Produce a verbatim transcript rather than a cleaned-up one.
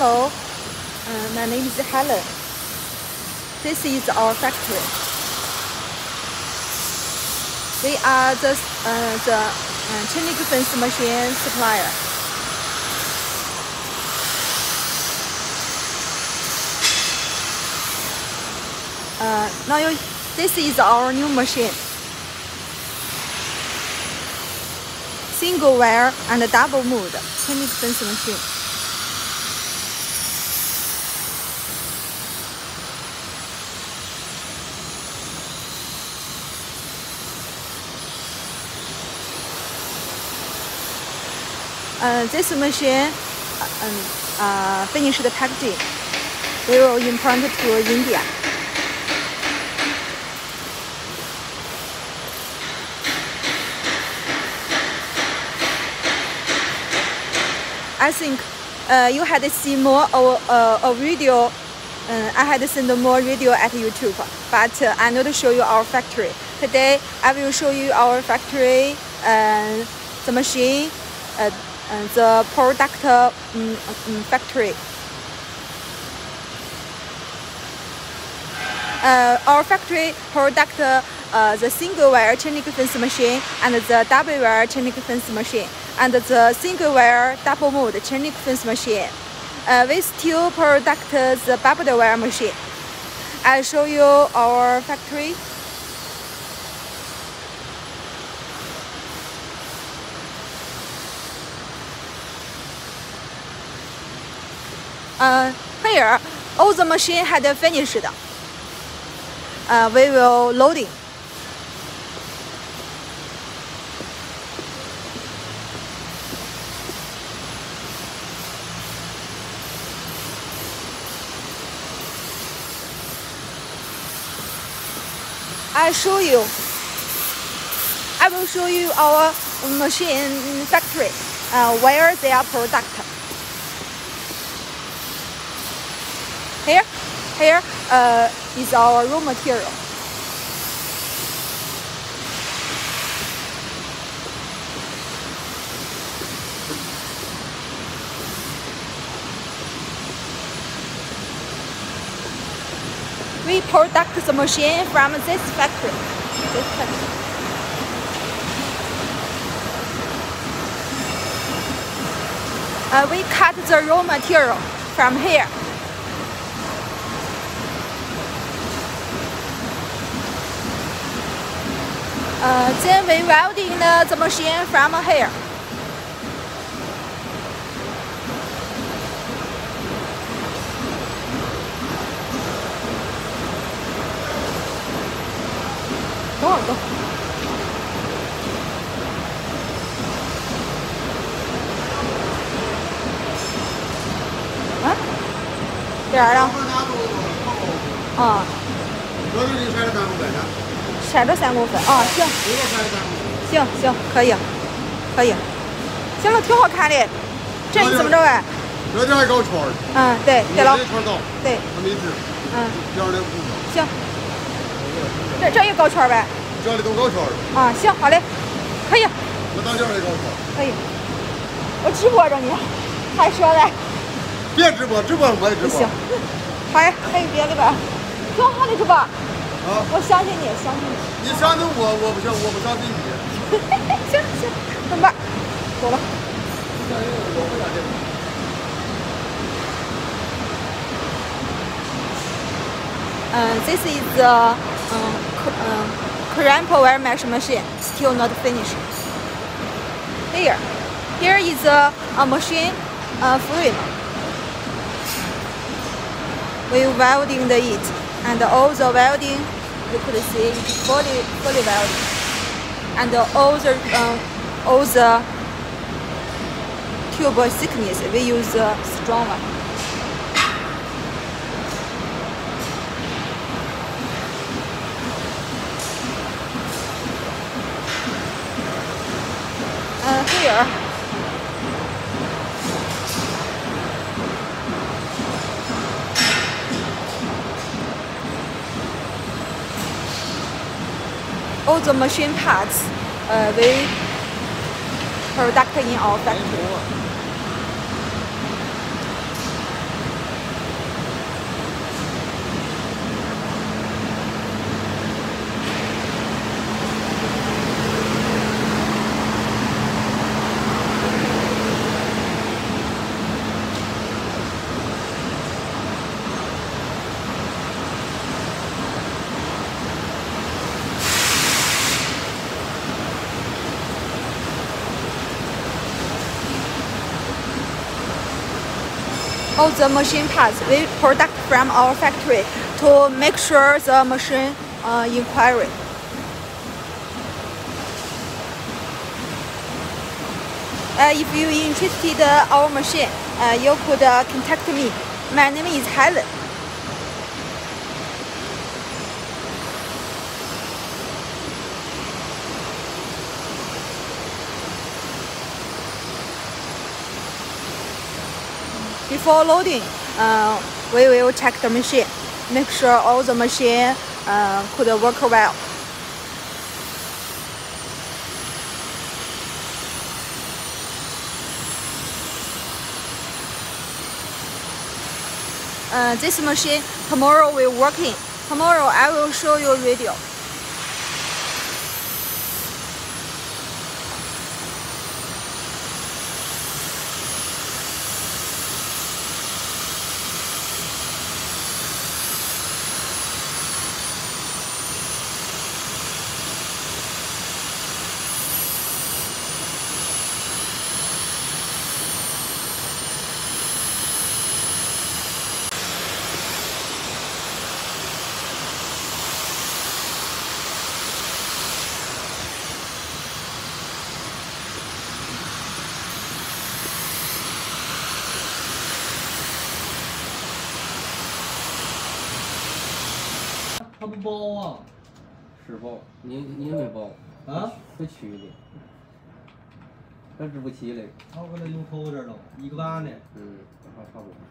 Hello, uh, my name is Helen. This is our factory. We are the, uh, the uh, chain link fence machine supplier. Uh, now you, this is our new machine. Single wire and double mode chain link fence machine. Uh, this machine uh, uh, finished the packaging. We will import to India. I think uh, you had seen more of uh, a video. Uh, I had seen more video at YouTube, but uh, I not show you our factory. Today I will show you our factory, uh, the machine, uh, uh, the product um, um, factory. Uh, our factory product uh, the single wire chain link fence machine and the double wire chain link fence machine and the single wire double mode chain link fence machine. Uh, we still product the barbed wire machine. I'll show you our factory. Uh, here, all the machine had finished. Uh, we will loading. I show you. I will show you our machine factory, uh, where they are product. Here, here uh, is our raw material. We product the machine from this factory. This factory. Uh, we cut the raw material from here. Uh, then we welding the, the machine from here.多少个？啊？点儿了？啊。多少你筛了三公分呢？筛了三公分啊，行。行行，可以，可以。行了，挺好看的。这你怎么着哎？ 这点搞圈儿。 嗯，对，对了。对。 它没直。 嗯。 边儿的不高。 行。这这也高圈呗？ 这里都高圈儿。 啊，行，好嘞，可以。 我当这儿也高圈儿。 可以。我直播着呢，还说嘞。 别直播，直播我也直播。 行。好呀，还有别的吧？挺好的，是吧？ 啊。 我相信你，相信你。 你相信我，我不相，我不相信你。 行行，怎么办？走了。 相信我，我不相信你。 Uh, this is the um, um, current power mesh machine, still not finished. Here, here is a, a machine uh, frame. We welding the it, and all the welding you could see it's fully fully welding, and all the um, all the tube thickness we use a strong one. Uh, here, all the machine parts uh, we product in our factory. all the machine parts we product from our factory to make sure the machine uh, inquiry. Uh, if you interested in our machine, uh, you could uh, contact me. My name is Helen. Before loading, uh, we will check the machine, make sure all the machine uh, could work well. Uh, this machine tomorrow will working. Tomorrow I will show you video. 他不包啊？ 是包，你你没包啊？ 会取的，这支不起嘞。 我搁那用扣这儿了，一个八呢。 嗯，还差不多。